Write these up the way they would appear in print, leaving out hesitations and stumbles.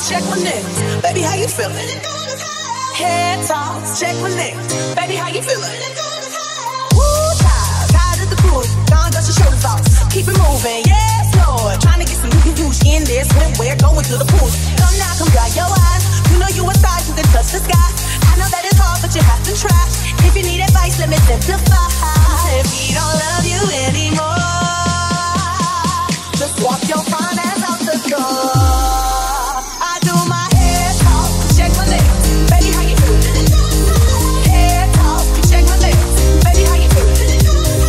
check my niggas. Baby, how you feeling? Head toss, check my niggas. Baby, how you feeling? Woo, tired of the cruise. Gone, dust your shoulders off. Keep it moving, yes, Lord. Trying to get some new in there. Swimwear, going to the pool. Come now, come dry your eyes. You know you a star, you can touch the sky. I know that it's hard, but you have to try. If you need advice, let me simplify. If he don't love you anymore, just walk your fine ass out the door. I do my head talk, check my lips. Baby, how you feeling? Head talk, check my lips. Baby, how you feeling?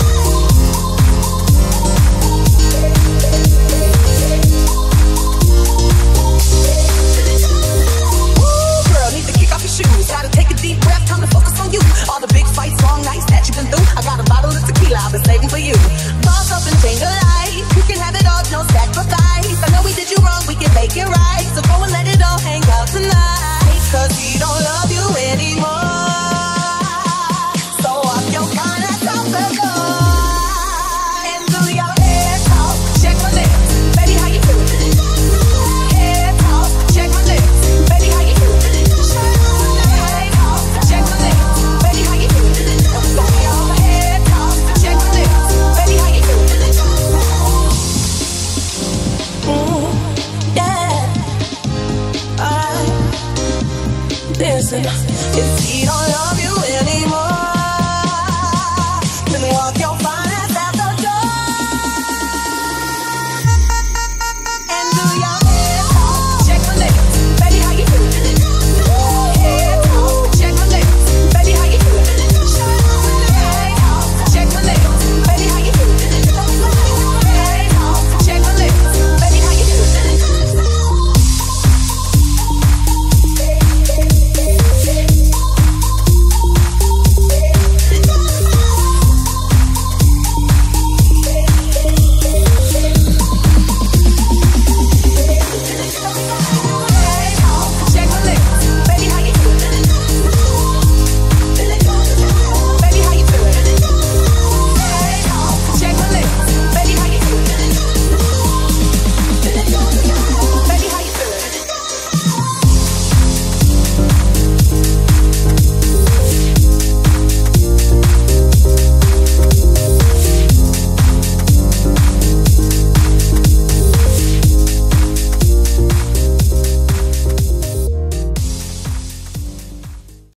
Woo, girl, need to kick off your shoes. Gotta take a deep breath, time to focus on you. All the big fights, long nights that you've been through. I got a bottle of tequila I've been saving for you. Boss up and change your life. You can have it all, no sacrifice. I know we did you wrong, we can make it right. So go and let it all hang out tonight. Cause he don't love you anymore. So up your fine ass out the door. And do your head talk, check my lips. Baby, how you feeling? Head talk, check my lips. Baby, how you feeling? Head talk, check my lips. Baby, how you feeling? Head talk, check my lips. Baby, how you feeling? Yeah. Listen, if he don't love you anymore,